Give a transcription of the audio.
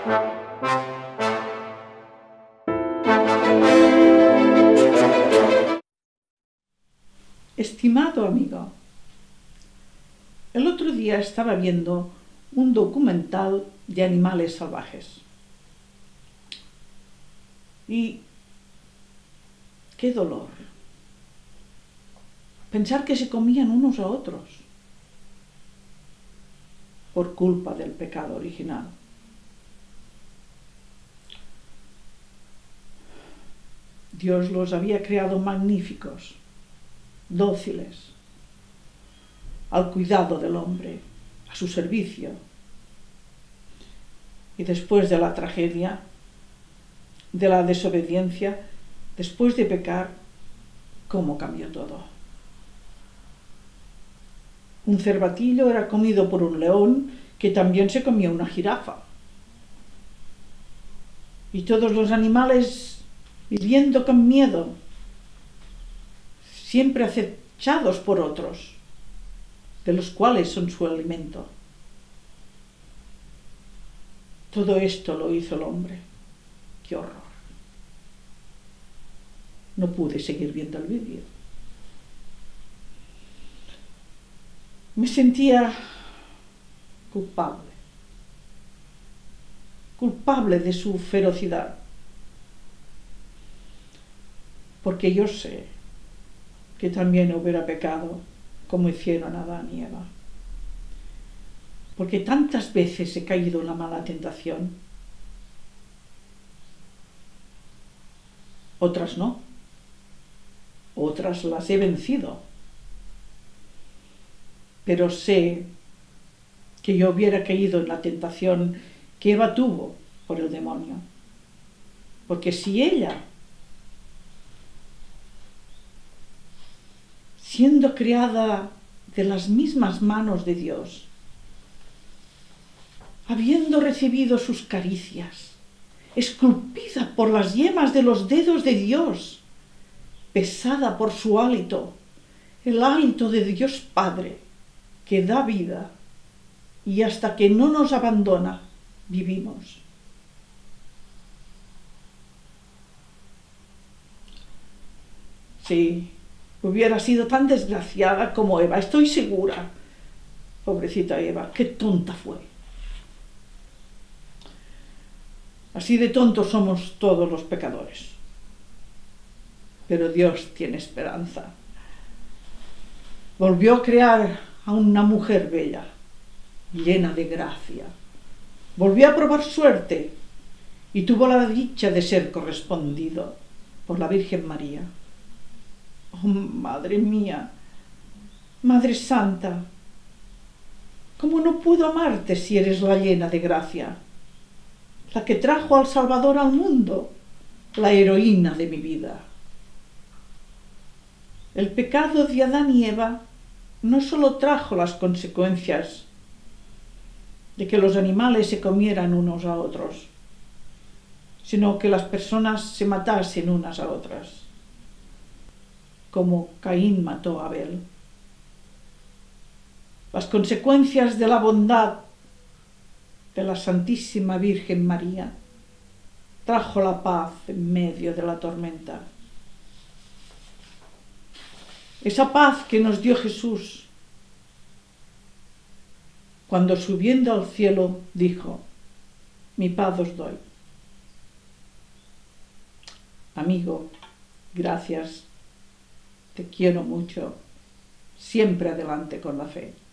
Estimado amigo, el otro día estaba viendo un documental de animales salvajes. Y qué dolor pensar que se comían unos a otros por culpa del pecado original. Dios los había creado magníficos, dóciles, al cuidado del hombre, a su servicio. Y después de la tragedia, de la desobediencia, después de pecar, ¿cómo cambió todo? Un cervatillo era comido por un león que también se comía una jirafa. Y todos los animales viviendo con miedo, siempre acechados por otros, de los cuales son su alimento. Todo esto lo hizo el hombre. ¡Qué horror! No pude seguir viendo el vídeo. Me sentía culpable de su ferocidad, porque yo sé que también hubiera pecado como hicieron Adán y Eva, porque tantas veces he caído en la mala tentación, otras no, otras las he vencido. Pero sé que yo hubiera caído en la tentación que Eva tuvo por el demonio. Porque si ella, siendo creada de las mismas manos de Dios, habiendo recibido sus caricias, esculpida por las yemas de los dedos de Dios, pesada por su hálito, el hálito de Dios Padre, que da vida, y hasta que no nos abandona, vivimos. Si hubiera sido tan desgraciada como Eva, estoy segura, pobrecita Eva, qué tonta fue. Así de tontos somos todos los pecadores. Pero Dios tiene esperanza. Volvió a crear a una mujer bella, llena de gracia. Volvió a probar suerte y tuvo la dicha de ser correspondido por la Virgen María. Oh, Madre mía, Madre Santa, ¿cómo no puedo amarte si eres la llena de gracia? La que trajo al Salvador al mundo, la heroína de mi vida. El pecado de Adán y Eva no solo trajo las consecuencias de que los animales se comieran unos a otros, sino que las personas se matasen unas a otras, como Caín mató a Abel. Las consecuencias de la bondad de la Santísima Virgen María trajo la paz en medio de la tormenta. Esa paz que nos dio Jesús cuando subiendo al cielo dijo: mi paz os doy. Amigo, gracias, te quiero mucho, siempre adelante con la fe.